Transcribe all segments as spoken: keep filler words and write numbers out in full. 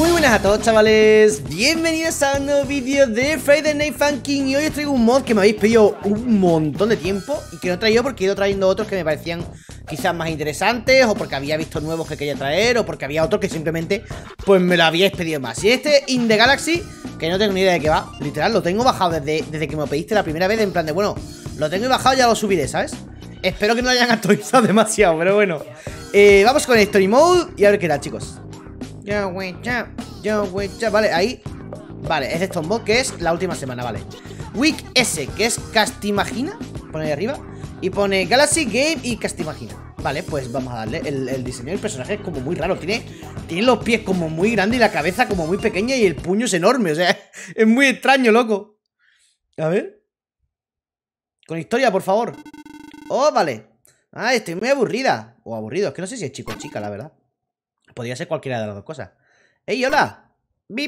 Muy buenas a todos, chavales, bienvenidos a un nuevo vídeo de Friday Night Funkin'. Y hoy os traigo un mod que me habéis pedido un montón de tiempo y que no he traído porque he ido trayendo otros que me parecían quizás más interesantes, o porque había visto nuevos que quería traer, o porque había otros que simplemente pues me lo habíais pedido más. Y este In The Galaxy, que no tengo ni idea de qué va, literal, lo tengo bajado desde, desde que me lo pediste la primera vez, en plan de, bueno, lo tengo bajado, ya lo subiré, ¿sabes? Espero que no lo hayan actualizado demasiado, pero bueno. eh, Vamos con el Story Mode y a ver qué tal, chicos. Yo, wey, ya, yo, wey, ya, vale, ahí. Vale, es de estos mods que es la última semana, vale. Week S, que es Castimagina, pone ahí arriba. Y pone Galaxy Game y Castimagina. Vale, pues vamos a darle. El, el diseño del personaje es como muy raro. Tiene, tiene los pies como muy grandes y la cabeza como muy pequeña y el puño es enorme. O sea, es muy extraño, loco. A ver. Con historia, por favor. Oh, vale. Ah, estoy muy aburrida. O aburrido, es que no sé si es chico o chica, la verdad. Podría ser cualquiera de las dos cosas. ¡Ey, hola! ¡Bip!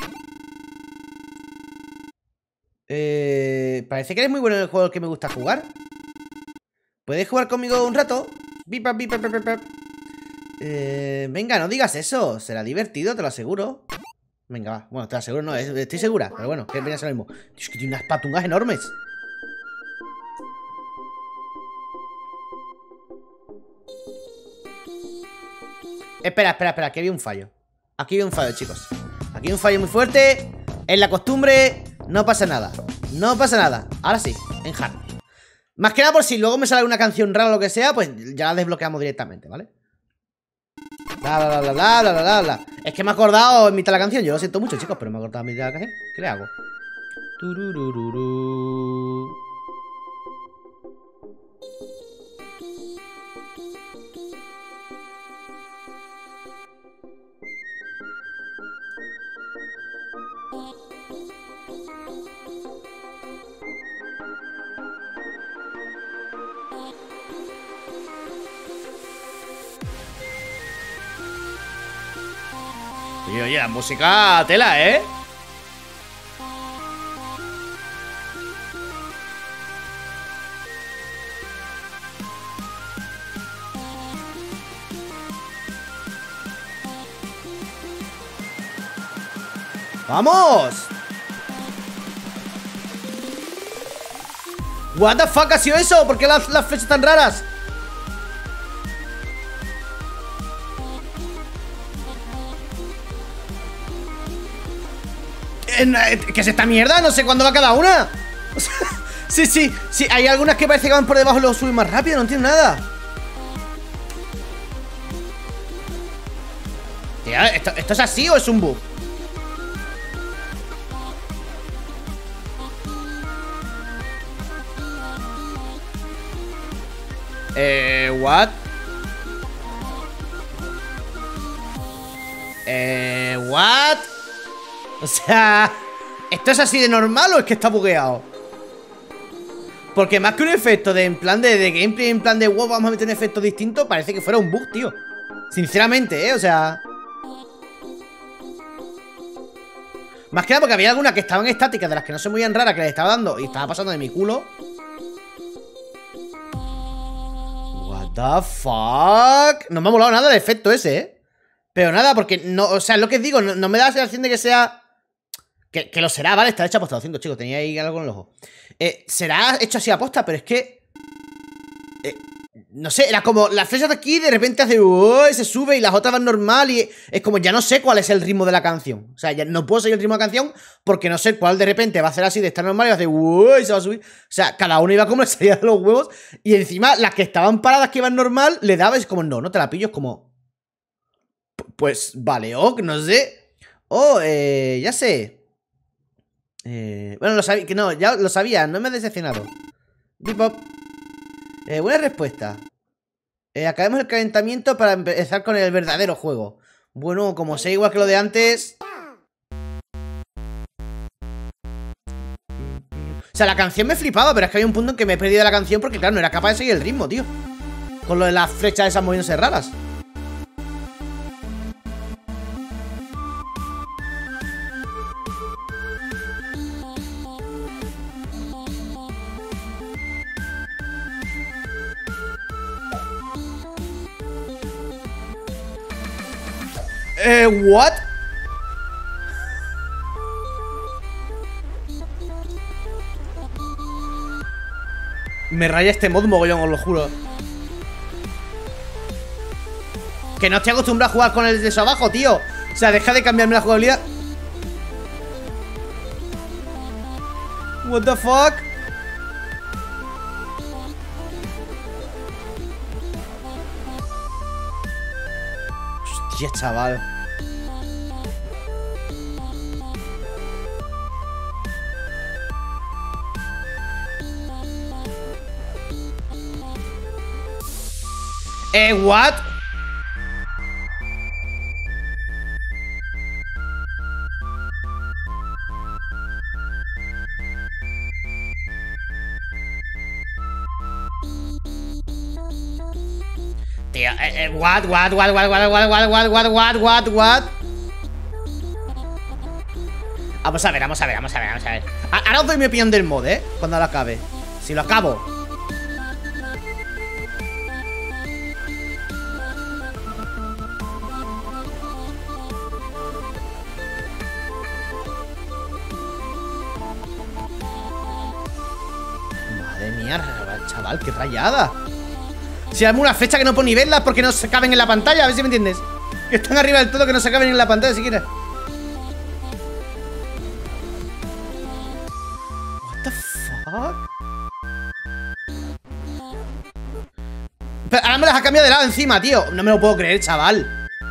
Eh, parece que eres muy bueno en el juego que me gusta jugar. ¿Puedes jugar conmigo un rato? ¡Bip, bip, bip, bip, bip! Eh, venga, no digas eso. Será divertido, te lo aseguro. Venga, va. Bueno, te lo aseguro, no, estoy segura. Pero bueno, que venía a ser lo mismo. Es que tiene unas patungas enormes. Espera, espera, espera, aquí había un fallo. Aquí había un fallo, chicos. Aquí hay un fallo muy fuerte. En la costumbre, no pasa nada. No pasa nada. Ahora sí, en hard. Más que nada por si luego me sale una canción rara o lo que sea, pues ya la desbloqueamos directamente, ¿vale? Bla, bla, bla, bla, bla, bla, bla, bla. Es que me he acordado en mitad de la canción. Yo lo siento mucho, chicos, pero me he acordado en mitad de la canción. ¿Qué le hago? Tururururu. Oye, oye, la música tela, ¿eh? ¡Vamos! What the fuck ha sido eso? ¿Por qué las, las flechas tan raras? ¿Qué es esta mierda? No sé cuándo va cada una. Sí, sí, sí, hay algunas que parece que van por debajo y luego suben más rápido. No entiendo nada. Tía, ¿esto, ¿esto es así o es un bug? Eh, what? Eh, what? O sea, ¿esto es así de normal o es que está bugueado? Porque más que un efecto de en plan de, de gameplay, en plan de wow, vamos a meter un efecto distinto, parece que fuera un bug, tío. Sinceramente, ¿eh? O sea, más que nada porque había algunas que estaban estáticas, de las que no se movían raras, que les estaba dando y estaba pasando de mi culo. What the fuck. No me ha molado nada el efecto ese, ¿eh? Pero nada, porque no, o sea, es lo que digo, no, no me da la sensación de que sea... Que, que lo será, ¿vale? Está hecho aposta, lo siento, chicos, tenía ahí algo en el ojo. eh, Será hecho así aposta, pero es que... Eh, no sé, era como... Las flechas de aquí de repente hace... Uy, se sube y las otras van normal y... Es como, ya no sé cuál es el ritmo de la canción. O sea, ya no puedo seguir el ritmo de la canción porque no sé cuál de repente va a hacer así de estar normal y va a hacer... Uy, se va a subir. O sea, cada uno iba como le salía de los huevos. Y encima, las que estaban paradas que iban normal, le daba, es como, no, no te la pillo, es como... Pues, vale, ok, no sé. Oh, eh, ya sé. Eh, bueno, lo sabía, que no, ya lo sabía, no me he decepcionado. Bipop. Eh, buena respuesta. Eh, acabemos el calentamiento para empezar con el verdadero juego. Bueno, como sé igual que lo de antes. O sea, la canción me flipaba, pero es que había un punto en que me he perdido la canción porque, claro, no era capaz de seguir el ritmo, tío. Con lo de las flechas esas moviéndose raras. Eh, what? Me raya este mod mogollón, os lo juro. Que no estoy acostumbrado a jugar con el de eso abajo, tío. O sea, deja de cambiarme la jugabilidad. What the fuck? Hostia, chaval. Eh, what? Tío, eh, eh, what, what, what, what, what, what, what, what, what, what, what, what? Vamos a ver, vamos a ver, vamos a ver, vamos a ver. Ahora os doy mi opinión del mod, ¿eh? Cuando lo acabe. Si lo acabo. Madre mía, chaval, qué rayada. Si dame una fecha que no puedo ni verlas porque no se caben en la pantalla, a ver si me entiendes. Que están arriba del todo, que no se caben en la pantalla siquiera. What the fuck? Pero ahora me las ha cambiado de lado encima, tío. No me lo puedo creer, chaval.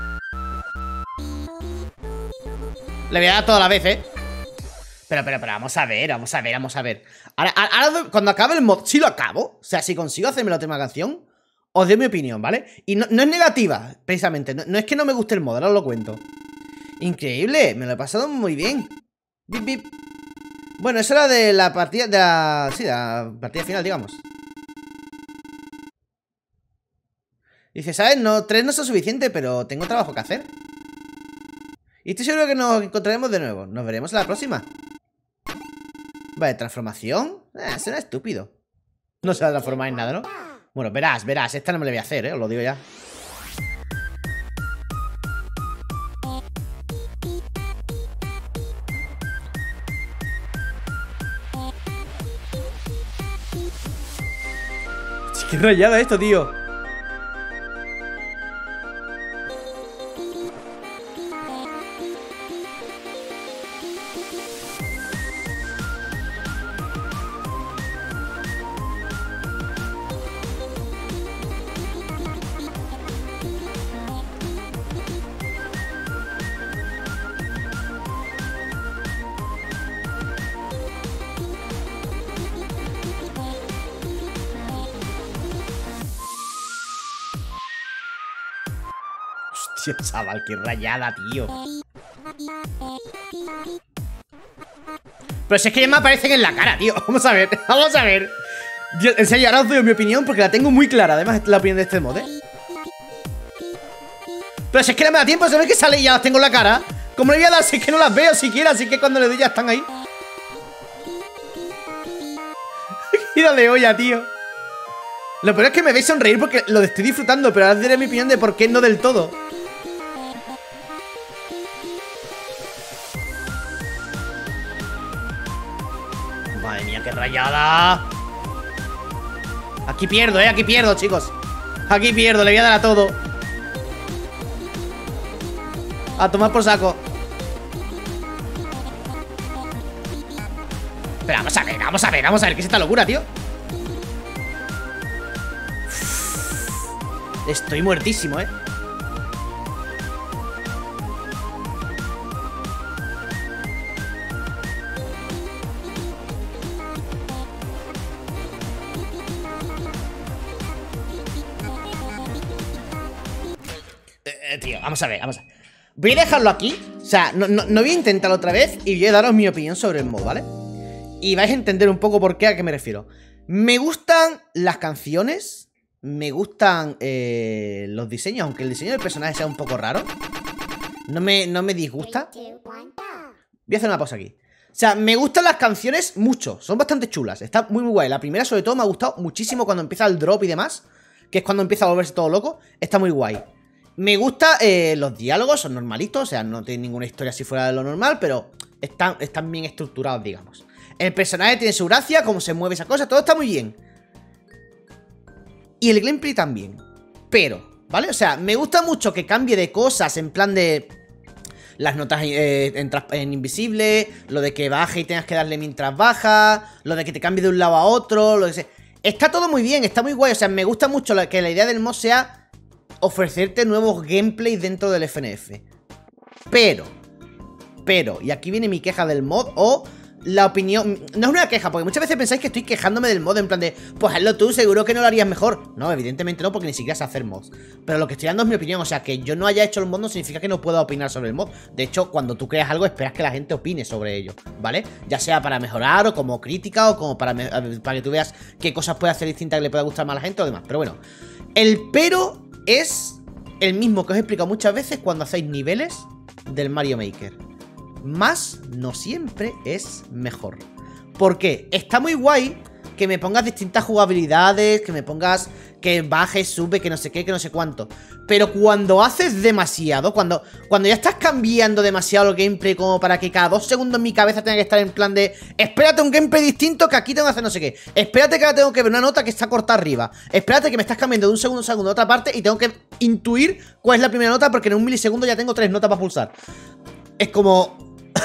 Le voy a dar toda la vez, eh. Pero, pero, pero, vamos a ver, vamos a ver, vamos a ver. Ahora, ahora cuando acabe el mod, si lo acabo, o sea, si consigo hacerme la última canción, os doy mi opinión, ¿vale? Y no, no es negativa, precisamente. No, no es que no me guste el mod, ahora os lo cuento. Increíble, me lo he pasado muy bien. Bip, bip. Bueno, eso era de la partida, de la... Sí, de la partida final, digamos. Dice, ¿sabes? No, tres no son suficientes, pero tengo trabajo que hacer. Y estoy seguro que nos encontraremos de nuevo. Nos veremos en la próxima. Vale, transformación. Eh, será estúpido. No se va a transformar en nada, ¿no? Bueno, verás, verás. Esta no me la voy a hacer, ¿eh? Os lo digo ya. Qué rayada esto, tío. Hostia, chaval, qué rayada, tío. Pero si es que ya me aparecen en la cara, tío. Vamos a ver, vamos a ver. Dios, en serio, ahora os doy mi opinión porque la tengo muy clara. Además, la opinión de este mod, ¿eh? Pero si es que no me da tiempo, ¿sabes que sale y ya las tengo en la cara? ¿Cómo le voy a dar si es que no las veo siquiera? Así que cuando le doy ya están ahí. Gira de olla, tío. Lo peor es que me veis sonreír porque lo estoy disfrutando. Pero ahora diré mi opinión de por qué no del todo. Madre mía, qué rayada. Aquí pierdo, eh, aquí pierdo, chicos. Aquí pierdo, le voy a dar a todo. A tomar por saco. Pero vamos a ver, vamos a ver, vamos a ver. ¿Qué es esta locura, tío? Estoy muertísimo, eh. Eh, tío, vamos a ver, vamos a ver. Voy a dejarlo aquí. O sea, no, no, no voy a intentarlo otra vez. Y voy a daros mi opinión sobre el mod, ¿vale? Y vais a entender un poco por qué, a qué me refiero. Me gustan las canciones. Me gustan eh, los diseños. Aunque el diseño del personaje sea un poco raro. No me, no me disgusta. Voy a hacer una pausa aquí. O sea, me gustan las canciones mucho. Son bastante chulas. Está muy muy guay. La primera sobre todo me ha gustado muchísimo cuando empieza el drop y demás. Que es cuando empieza a volverse todo loco. Está muy guay. Me gusta eh, los diálogos, son normalitos. O sea, no tienen ninguna historia así fuera de lo normal. Pero están, están bien estructurados, digamos. El personaje tiene su gracia, cómo se mueve esa cosa. Todo está muy bien. y el gameplay también. Pero, ¿vale? O sea, me gusta mucho que cambie de cosas en plan de... Las notas eh, en, en invisible, lo de que baje y tengas que darle mientras baja, lo de que te cambie de un lado a otro, lo que sea. Está todo muy bien, está muy guay. O sea, me gusta mucho la, que la idea del mod sea ofrecerte nuevos gameplays dentro del F N F. Pero, pero, y aquí viene mi queja del mod o... La opinión, no es una queja, porque muchas veces pensáis que estoy quejándome del mod en plan de, pues hazlo tú, seguro que no lo harías mejor. No, evidentemente no, porque ni siquiera sé hacer mods. Pero lo que estoy dando es mi opinión, o sea, que yo no haya hecho el mod no significa que no pueda opinar sobre el mod. De hecho, cuando tú creas algo, esperas que la gente opine sobre ello, ¿vale? Ya sea para mejorar, o como crítica, o como para, para que tú veas qué cosas puede hacer distintas que le pueda gustar más a la gente o demás. Pero bueno, el pero es el mismo que os he explicado muchas veces cuando hacéis niveles del Mario Maker. Más no siempre es mejor. ¿Por qué? Está muy guay que me pongas distintas jugabilidades, que me pongas que baje, sube, que no sé qué, que no sé cuánto. Pero cuando haces demasiado, cuando, cuando ya estás cambiando demasiado el gameplay como para que cada dos segundos mi cabeza tenga que estar en plan de espérate un gameplay distinto que aquí tengo que hacer no sé qué. Espérate que ahora tengo que ver una nota que está corta arriba. Espérate que me estás cambiando de un segundo a un segundo a otra parte y tengo que intuir cuál es la primera nota porque en un milisegundo ya tengo tres notas para pulsar. Es como...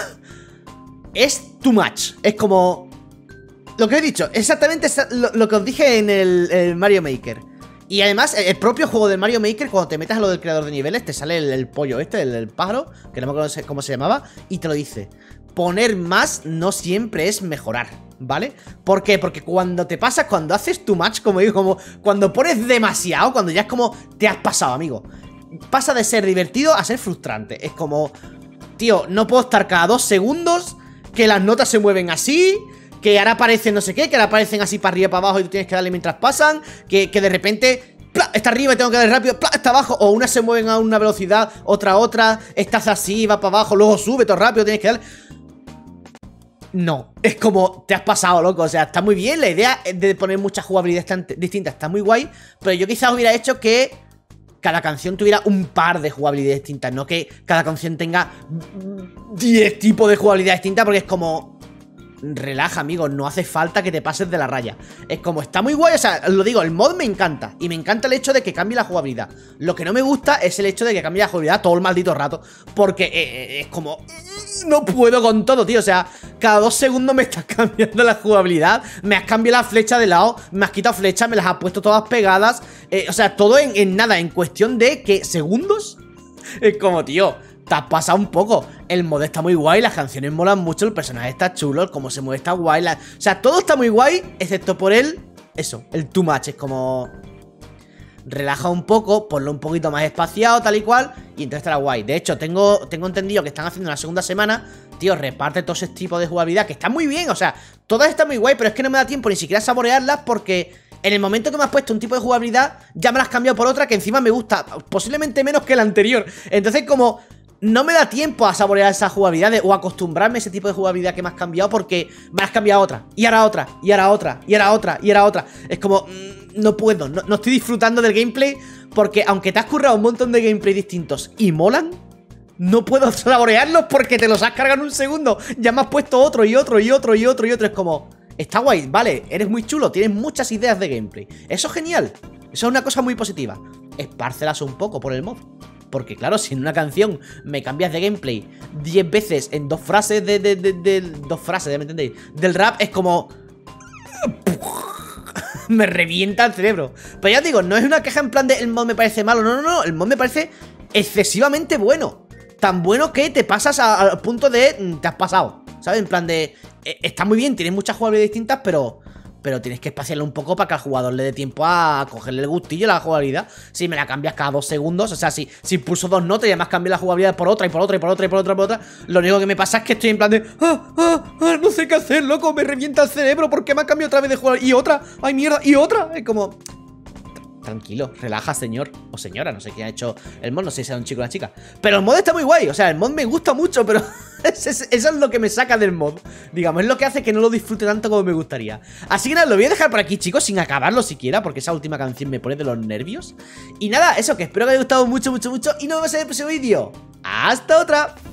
es too much. Es como... Lo que he dicho, exactamente lo, lo que os dije en el, el Mario Maker. Y además, el, el propio juego del Mario Maker, cuando te metes a lo del creador de niveles, te sale el, el pollo este, el, el pájaro, que no me acuerdo cómo se llamaba, y te lo dice. Poner más no siempre es mejorar, ¿vale? ¿Por qué? Porque cuando te pasas, cuando haces too much, como digo, como cuando pones demasiado, cuando ya es como te has pasado, amigo. Pasa de ser divertido a ser frustrante. Es como, tío, no puedo estar cada dos segundos que las notas se mueven así, que ahora aparecen no sé qué, que ahora aparecen así para arriba y para abajo y tú tienes que darle mientras pasan, que, que de repente ¡plá! Está arriba y tengo que darle rápido, ¡plá! Está abajo, o unas se mueven a una velocidad, otra a otra, estás así, va para abajo, luego sube todo rápido, tienes que darle... No, es como, te has pasado, loco, o sea, está muy bien, la idea de poner muchas jugabilidades distintas está muy guay, pero yo quizás hubiera hecho que cada canción tuviera un par de jugabilidades distintas, no que cada canción tenga diez tipos de jugabilidad distintas, porque es como... Relaja, amigo, no hace falta que te pases de la raya. Es como, está muy guay, o sea, lo digo, el mod me encanta. Y me encanta el hecho de que cambie la jugabilidad. Lo que no me gusta es el hecho de que cambie la jugabilidad todo el maldito rato. Porque eh, eh, es como... No puedo con todo, tío, o sea, cada dos segundos me estás cambiando la jugabilidad. Me has cambiado la flecha de lado, me has quitado flechas, me las has puesto todas pegadas. eh, O sea, todo en, en nada, en cuestión de que segundos. Es como, tío, te has pasado un poco. El mod está muy guay, las canciones molan mucho, el personaje está chulo, el cómo se mueve está guay, la... O sea, todo está muy guay, excepto por el... Eso, el too much, es como... Relaja un poco, ponlo un poquito más espaciado, tal y cual, y entonces estará guay. De hecho, tengo, tengo entendido que están haciendo la segunda semana. Tío, reparte todo ese tipo de jugabilidad, que está muy bien, o sea, todas están muy guay, pero es que no me da tiempo ni siquiera a saborearlas porque... En el momento que me has puesto un tipo de jugabilidad, ya me la has cambiado por otra que encima me gusta, posiblemente menos que la anterior. Entonces como... No me da tiempo a saborear esas jugabilidades o acostumbrarme a ese tipo de jugabilidad que me has cambiado porque me has cambiado otra, y ahora otra, y ahora otra, y ahora otra, y ahora otra. Es como, mmm, no puedo, no, no estoy disfrutando del gameplay porque aunque te has currado un montón de gameplay distintos y molan, no puedo saborearlos porque te los has cargado en un segundo. Ya me has puesto otro y otro y otro y otro y otro. Es como, está guay, vale, eres muy chulo, tienes muchas ideas de gameplay. Eso es genial, eso es una cosa muy positiva. Espárcelas un poco por el mod. Porque claro, si en una canción me cambias de gameplay diez veces en dos frases de, de, de, de dos frases, ¿me entendéis? Del rap es como... me revienta el cerebro. Pero ya os digo, no es una queja en plan de el mod me parece malo, no, no, no, el mod me parece excesivamente bueno. Tan bueno que te pasas al punto de... te has pasado, ¿sabes? En plan de... Eh, está muy bien, tienes muchas jugabilidades distintas, pero... Pero tienes que espaciarlo un poco para que al jugador le dé tiempo a cogerle el gustillo a la jugabilidad. Si me la cambias cada dos segundos, o sea, si, si pulso dos notas y además cambio la jugabilidad por otra y por otra y por otra y por otra y por otra, lo único que me pasa es que estoy en plan de ah, ah, ah, no sé qué hacer, loco, me revienta el cerebro, ¿por qué me ha cambiado otra vez de jugabilidad? Y otra, ay mierda, y otra, es como... Tranquilo, relaja, señor o señora, no sé qué ha hecho el mod, no sé si sea un chico o una chica. Pero el mod está muy guay, o sea, el mod me gusta mucho, pero eso es lo que me saca del mod. Digamos, es lo que hace que no lo disfrute tanto como me gustaría. Así que nada, lo voy a dejar por aquí, chicos, sin acabarlo siquiera, porque esa última canción me pone de los nervios. Y nada, eso, que espero que os haya gustado mucho, mucho, mucho, y nos vemos en el próximo vídeo. ¡Hasta otra!